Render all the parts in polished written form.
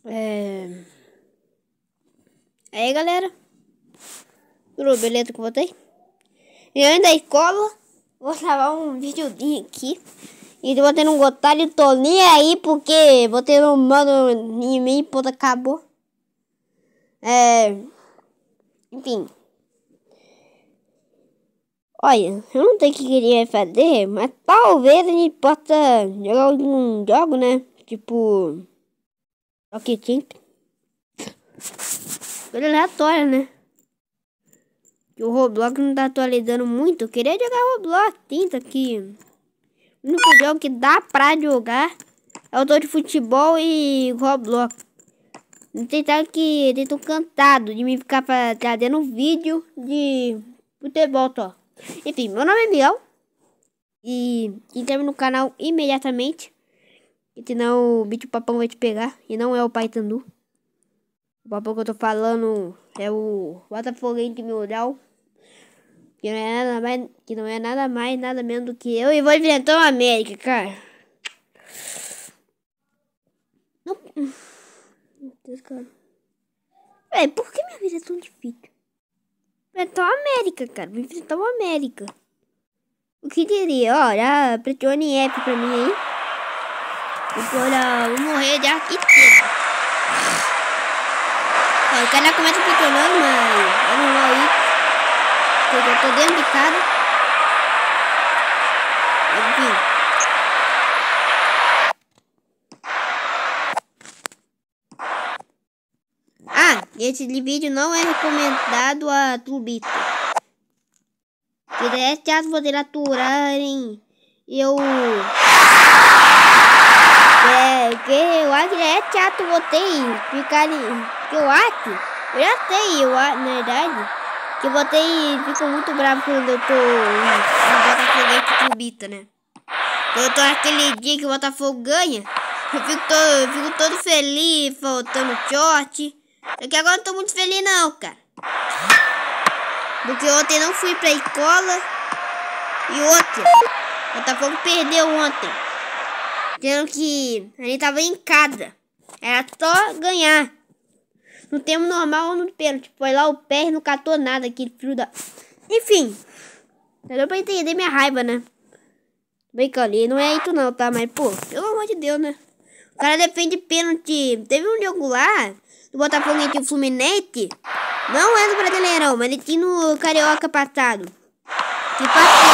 Aí, galera. Tudo beleza com vocês? Eu ainda da escola. Vou gravar um videozinho aqui. E se você não gostar, eu tô nem aí, porque você não manda em mim, ponto, acabou. Enfim. Olha, eu não sei o que queria fazer, mas talvez a gente possa jogar algum jogo, né? Tipo... Rocket Team. Coisa aleatória, né? Que o Roblox não tá atualizando muito. Eu queria jogar Roblox, tinta aqui. O único jogo que dá pra jogar é o de futebol e Roblox. Não sei se que eles estão cansados de me ficar trazendo vídeo de futebol, ó. Enfim, meu nome é Miguel. E entra no canal imediatamente. E senão o bicho papão vai te pegar. E não é o Paysandu. O papão que eu tô falando é o Botafoguense Milhão. Que não é nada mais, nada menos do que eu. E vou enfrentar o América, cara. Não. Meu Deus, cara. Por que minha vida é tão difícil? Enfrentar o América, cara. Vou enfrentar o América. O que diria? Ó, já pressione F pra mim aí. Vou morrer de arquiteto. O cara começa pressionando, mas é normal aí. Eu já tô dentro de casa. Enfim. Esse vídeo não é recomendado a Tubito. Se é chato vocês aturarem, eu acho que é chato vocês ficarem. Eu já sei, na verdade, que vocês ficam muito bravos quando eu tô no Botafogo Tubito, né? Quando eu tô naquele dia que o Botafogo ganha, eu fico todo feliz, faltando short. Só que agora eu não tô muito feliz não, cara. Porque ontem não fui pra escola. E outra, o Botafogo perdeu ontem. Tendo que a gente tava em casa. Era só ganhar. No tempo normal ou no pênalti. Foi lá o pé e não catou nada. Aquele filho da... Enfim. Deu pra entender minha raiva, né? Brincando, e não é isso não, tá? Mas, pô, pelo amor de Deus, né? O cara defende pênalti. Teve um jogo lá do Botafogo entre o Fluminense. Não é do Brasileirão, mas ele tinha no Carioca passado. Que passou.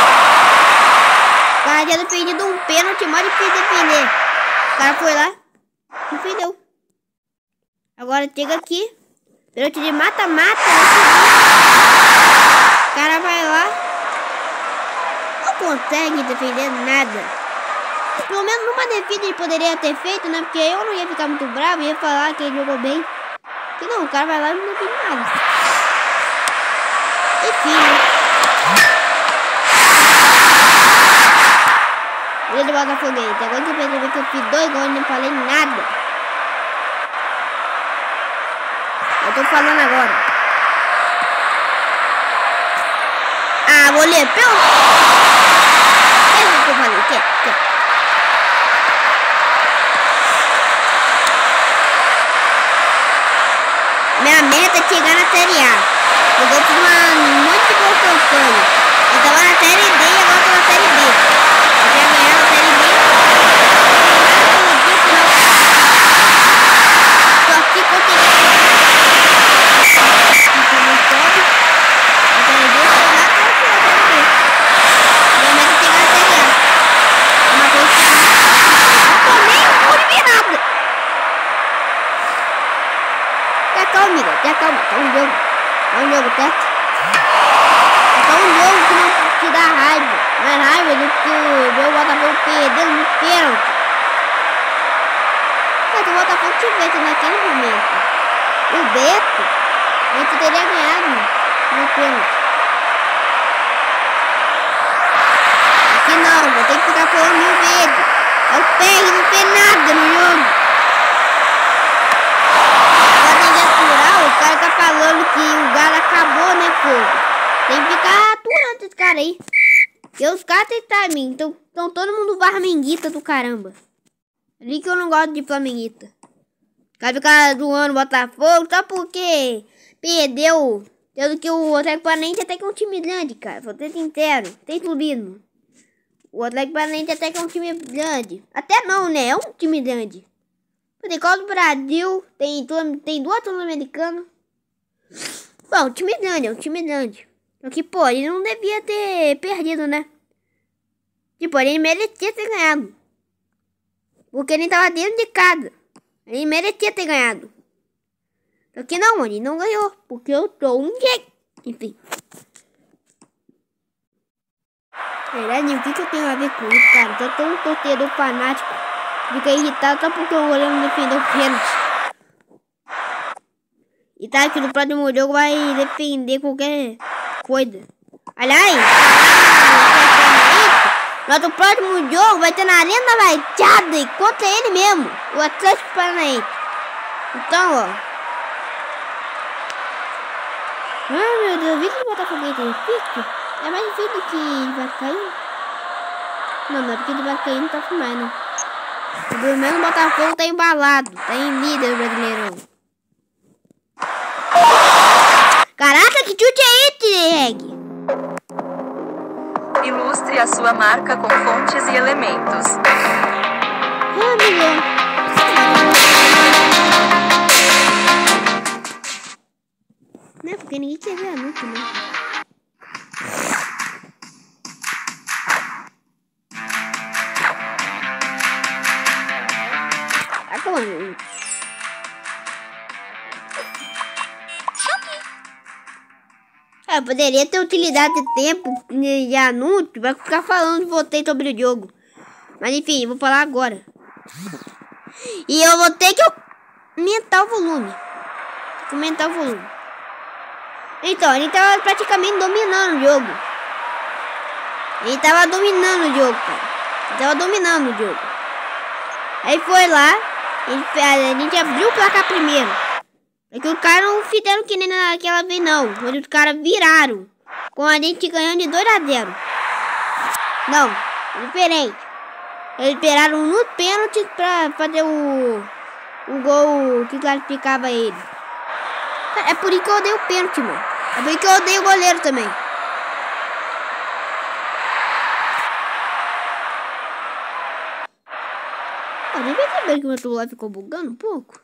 O cara tinha defendido um pênalti, mais difícil de defender. O cara foi lá e defendeu. Agora chega aqui. Pênalti de mata-mata. O cara vai lá. Não consegue defender nada. Pelo menos numa defesa ele poderia ter feito, né? Porque eu não ia ficar muito bravo, ia falar que ele jogou bem. Que não, o cara vai lá e não defende nada. Enfim, né? Ele do Botafoguense. Agora que eu percebi que eu fiz 2 gols e não falei nada. Eu tô falando agora. Goleiro, pelo... É isso que eu falei, quer. Minha meta é chegar na Série A. Eu vou por um monte de boa campanha. Eu tava na Série D e agora tô na Série B. Eu quero ganhar na Série B. Só que conseguir. Minha meta é chegar na Série A. Uma coisa que eu tomei um gol de virada. Calma, tá um jogo, certo? Tá um jogo que não te dá raiva. Mais raiva do que o Botafogo perdendo no pênalti. Mas o Botafogo tivesse naquele momento o Beto, a gente teria ganhado no pênalti. Aqui não, vou ter que ficar falando 1000 vezes. É o pé, não tem nada no jogo. O cara tá falando que o Galo acabou, né, fogo? Tem que ficar aturando esse cara aí. Porque os caras têm timing. Então todo mundo flamenguista do caramba. Ali que eu não gosto de flamenguista. Vai ficar zoando o Botafogo só porque perdeu. Sendo que o Atlético Paranaense até que é um time grande, cara. Vou ser sincero, tem clubismo. O Atlético Paranaense até que é um time grande. Até não, né? É um time grande. Tem Copa do Brasil, tem duas Sul-Americanas. Bom, um time grande, é um time grande. Só que, pô, ele não devia ter perdido, né? Tipo, ele merecia ter ganhado. Porque ele tava dentro de casa. Ele merecia ter ganhado. Só que não, ele não ganhou. Porque eu sou um jeito. Enfim. Verdade, o que eu tenho a ver com isso, cara? Eu tô um torcedor fanático. Fica irritado só porque o goleiro não defendeu o pênalti. E tá que no próximo jogo vai defender qualquer coisa. Aliás, nosso próximo jogo vai ter na Arena Baixada e contra ele mesmo, o Atlético Paranaense. Então, ó. Ah, meu Deus, vi que o Botafogo é difícil. É mais difícil que vai cair. Não é porque ele vai cair, não tá mais, né? Pelo menos o Botafogo tá embalado, tá em líder brasileiro. Caraca, que chute é esse, Reg? Ilustre a sua marca com fontes e elementos. Ah, meu. Não é porque ninguém quer ver a luta, né? Tá calando. Eu poderia ter utilidade de tempo de anúncio pra ficar falando de vocês sobre o jogo. Mas enfim, vou falar agora. E eu vou ter que aumentar o volume. Então, ele tava praticamente dominando o jogo. Ele tava dominando o jogo. Aí foi lá, a gente abriu o placar primeiro. É que os caras não fizeram que nem naquela vez não. Mas os caras viraram. Com a gente ganhando de 2-0. Não, diferente. Eles esperaram no pênalti pra fazer o gol que classificava ele. É por isso que eu odeio o pênalti, mano. É por isso que eu odeio o goleiro também. Pode perceber que o meu celular ficou bugando um pouco.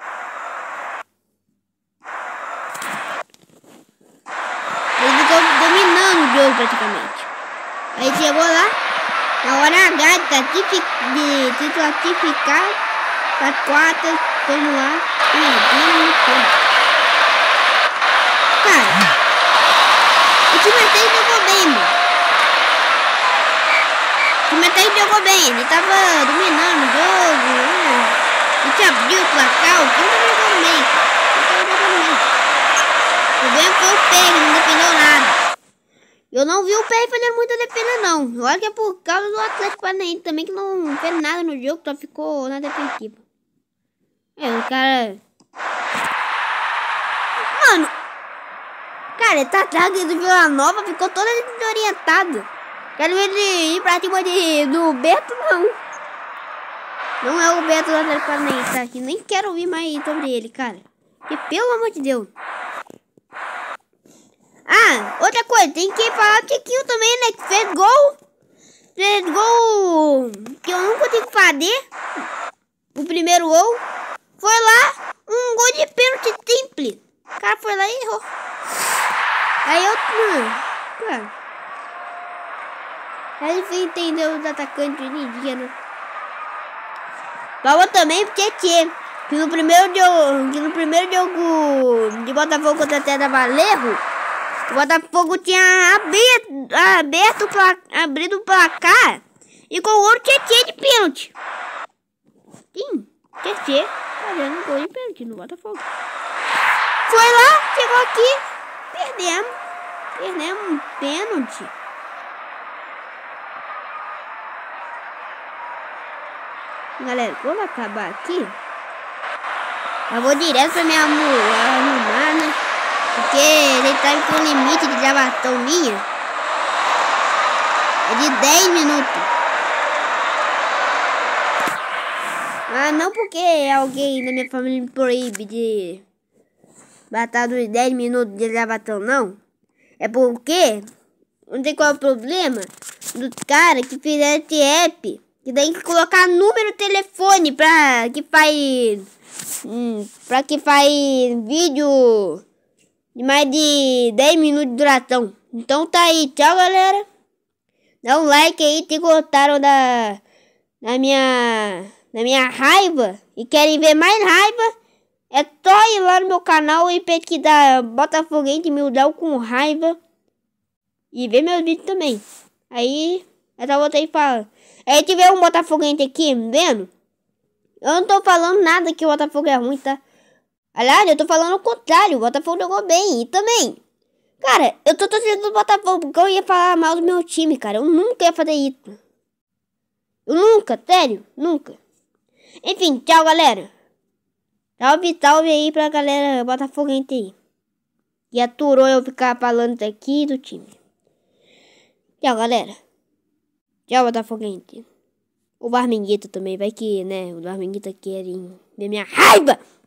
Ele ficou dominando o jogo praticamente. Aí chegou lá, na hora H de classificar para quartas, vamos lá, cara, o time até jogou bem, mano. O time até jogou bem, ele tava dominando o jogo, a gente abriu o placar, o time tava jogando bem. O bem foi o Pérez, não defendeu nada. Eu não vi o Pérez fazendo muita defesa, não. Eu acho que é por causa do Atlético Paranaense também, que não fez nada no jogo, só ficou na defensiva. O cara... Mano! Cara, ele tá atrás do Vila Nova, ficou todo desorientado. Quero ver ele ir pra cima do Beto, não. Não é o Beto do Atlético Paranaense, tá aqui. Nem quero ouvir mais sobre ele, cara. E pelo amor de Deus. Ah, outra coisa, tem que falar o Tiquinho também, né? Que fez gol. Que eu não consigo fazer. O primeiro gol. Foi lá, um gol de pênalti simples. O cara foi lá e errou. Aí eu... Cara. Aí ele fez entender os atacantes hoje em dia, né? Palma também porque que no primeiro jogo de Botafogo contra a Terra Valerro, o Botafogo tinha abrido o placar e com o outro Tietê de pênalti. Sim, Tietê fazendo gol de pênalti no Botafogo. Foi lá, chegou aqui, perdemos um pênalti. Galera, quando acabar aqui, eu vou direto pra me arrumar, né? Porque ele tá com limite de gravação minha. É de 10 minutos. Ah, não porque alguém da minha família me proíbe de batalhar dos 10 minutos de gravação, não. É porque não tem qual é o problema dos caras que fizeram esse app. Que tem que colocar número de telefone pra que faz vídeo de mais de 10 minutos de duração. Então tá aí, tchau galera. Dá um like aí se gostaram da minha raiva e querem ver mais raiva. É só ir lá no meu canal e pesquisar Botafoguense Mildão com raiva. E ver meus vídeos também. Aí, é só vocês falam. Aí tiver um Botafoguense aqui, vendo? Eu não tô falando nada que o Botafogo é ruim, tá? Aliás, eu tô falando o contrário. O Botafogo jogou bem. E também, cara, eu tô torcendo do Botafogo porque eu ia falar mal do meu time, cara. Eu nunca ia fazer isso. Eu nunca, sério, nunca. Enfim, tchau, galera. Salve aí pra galera botafoguense aí. E aturou eu ficar falando daqui do time. Tchau, galera. Tchau, botafoguense. O Barminguito também, vai que, né, o Barminguito querem ver minha raiva.